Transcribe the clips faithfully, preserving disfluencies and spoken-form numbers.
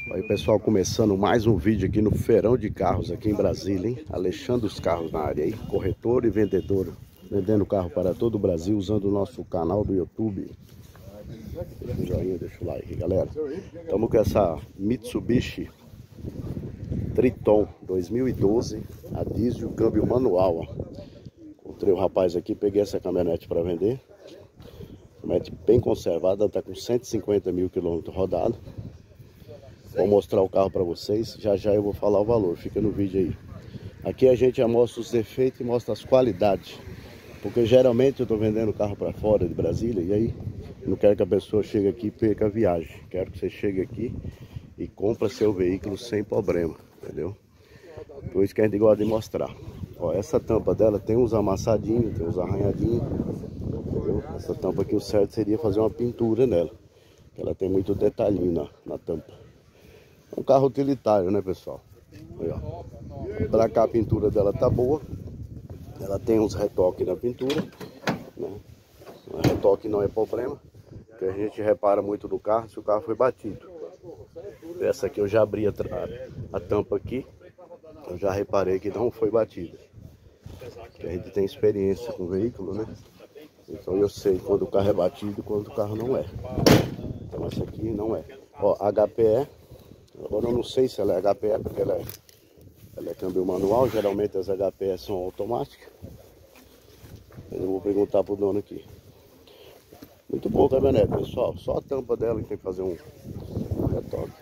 Aí pessoal, começando mais um vídeo aqui no Feirão de Carros aqui em Brasília, hein? Alexandre dos Carros na área aí, corretor e vendedor, vendendo carro para todo o Brasil, usando o nosso canal do YouTube. Deixa o joinha, deixa o like, galera. Estamos com essa Mitsubishi Triton dois mil e doze, a diesel, câmbio manual, ó. Encontrei o rapaz aqui, peguei essa caminhonete para vender. Caminhonete bem conservada, está com cento e cinquenta mil quilômetros rodados. Vou mostrar o carro para vocês, já já eu vou falar o valor, fica no vídeo aí. Aqui a gente já mostra os defeitos e mostra as qualidades, porque geralmente eu estou vendendo carro para fora de Brasília e aí não quero que a pessoa chegue aqui e perca a viagem. Quero que você chegue aqui e compre seu veículo sem problema, entendeu? Por isso que a gente gosta de mostrar. Ó, essa tampa dela tem uns amassadinhos, tem uns arranhadinhos, entendeu? Essa tampa aqui, o certo seria fazer uma pintura nela, ela tem muito detalhinho na, na tampa. Um carro utilitário, né, pessoal? Aí, ó. Pra cá a pintura dela tá boa. Ela tem uns retoques na pintura, né? O retoque não é problema, porque a gente repara muito no carro se o carro foi batido. Essa aqui eu já abri a, a tampa aqui, eu já reparei que não foi batida. Porque a gente tem experiência com o veículo, né? Então eu sei quando o carro é batido e quando o carro não é. Então essa aqui não é. Ó, H P E. Agora eu não sei se ela é H P E, porque ela é, ela é câmbio manual. Geralmente as H P E são automáticas. Eu vou perguntar pro dono aqui. Muito boa a caminhonete, pessoal. Só a tampa dela que tem que fazer um retoque.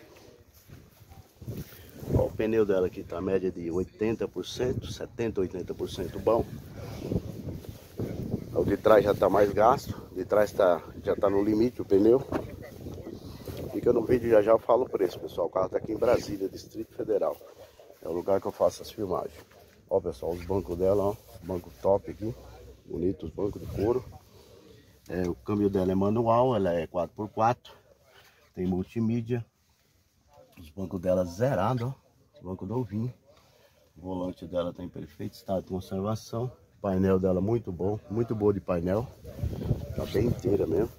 Ó, o pneu dela aqui tá a média de oitenta por cento, setenta, oitenta por cento bom. O de trás já tá mais gasto. O de trás tá, já tá no limite o pneu. Fica no vídeo, já já eu falo o preço, pessoal. O carro tá aqui em Brasília, Distrito Federal. É o lugar que eu faço as filmagens. Ó, pessoal, os bancos dela, ó. Banco top aqui. Bonito, os bancos de couro. É, o câmbio dela é manual, ela é quatro por quatro. Tem multimídia. Os bancos dela zerados, ó. Banco novinho. O volante dela tá em perfeito estado de conservação. O painel dela muito bom, muito boa de painel. Tá bem inteira mesmo.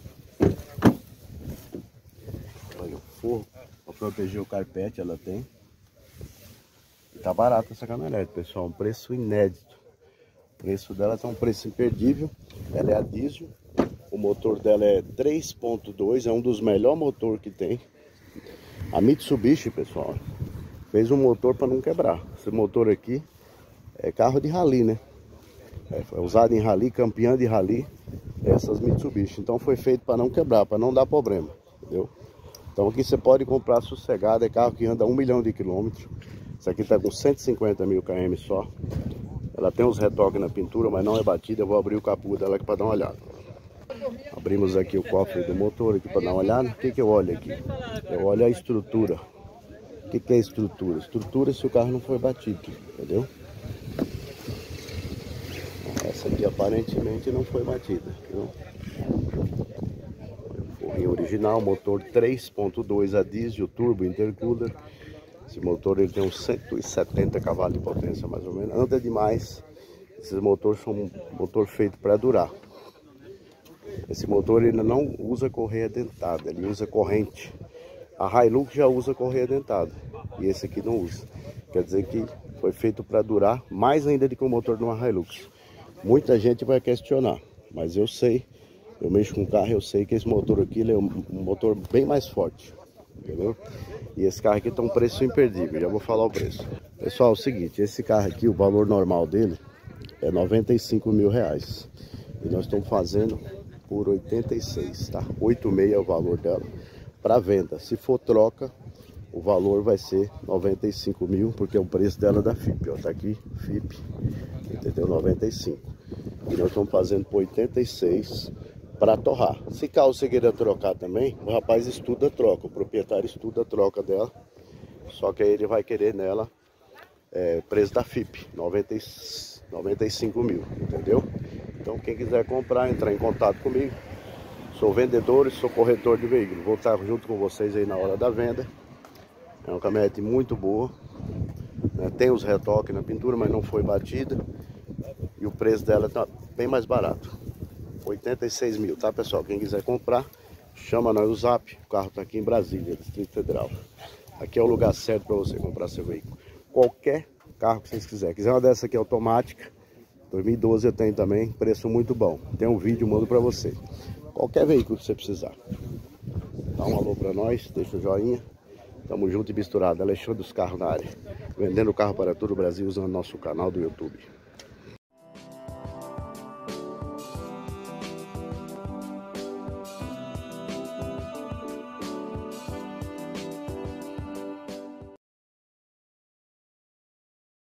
Para proteger o carpete ela tem. E tá barata essa caminhonete, pessoal, um preço inédito. O preço dela tá um preço imperdível. Ela é a diesel. O motor dela é três ponto dois, é um dos melhores motores que tem. A Mitsubishi, pessoal, fez um motor para não quebrar. Esse motor aqui é carro de rally, né? É, foi usado em rally, campeã de rally, essas Mitsubishi. Então foi feito para não quebrar, para não dar problema, entendeu? Então aqui você pode comprar sossegado, é carro que anda um milhão de quilômetros. Essa aqui está com cento e cinquenta mil quilômetros só. Ela tem uns retoques na pintura, mas não é batida. Eu vou abrir o capô dela aqui para dar uma olhada. Abrimos aqui o cofre do motor aqui para dar uma olhada. O que que eu olho aqui? Eu olho a estrutura. O que que é estrutura? Estrutura se o carro não foi batido, entendeu? Essa aqui aparentemente não foi batida, entendeu? Em original, motor três ponto dois a diesel, turbo, intercooler. Esse motor ele tem uns cento e setenta cavalos de potência mais ou menos, anda demais. Esses motores são um motor feito para durar. Esse motor ele não usa correia dentada, ele usa corrente. A Hilux já usa correia dentada e esse aqui não usa. Quer dizer que foi feito para durar mais ainda do que o motor de uma Hilux. Muita gente vai questionar, mas eu sei. Eu mexo com carro, eu sei que esse motor aqui ele é um motor bem mais forte, entendeu? E esse carro aqui tá um preço imperdível, já vou falar o preço. Pessoal, é o seguinte, esse carro aqui, o valor normal dele é noventa e cinco mil reais. E nós estamos fazendo por oitenta e seis, tá? oitenta e seis é o valor dela para venda. Se for troca, o valor vai ser noventa e cinco mil, porque é o preço dela da F I P, ó. Tá aqui, F I P, entendeu? noventa e cinco. E nós estamos fazendo por oitenta e seis para torrar. Se caso você queira trocar também, o rapaz estuda a troca, o proprietário estuda a troca dela, só que aí ele vai querer nela é, preço da F I P, noventa e cinco mil, entendeu? Então quem quiser comprar, entrar em contato comigo. Sou vendedor e sou corretor de veículos, vou estar junto com vocês aí na hora da venda. É uma caminhonete muito boa, né? Tem os retoques na pintura, mas não foi batida. E o preço dela tá bem mais barato, oitenta e seis mil, tá, pessoal? Quem quiser comprar, chama nós no zap. O carro tá aqui em Brasília, Distrito Federal. aqui é o lugar certo para você comprar seu veículo. Qualquer carro que vocês quiserem. Quiser uma dessa aqui automática, dois mil e doze eu tenho também, preço muito bom. Tem um vídeo, mando para você. Qualquer veículo que você precisar. Dá um alô para nós, deixa o joinha. Tamo junto e misturado. Alexandre dos Carros na área. Vendendo carro para todo o Brasil usando nosso canal do YouTube.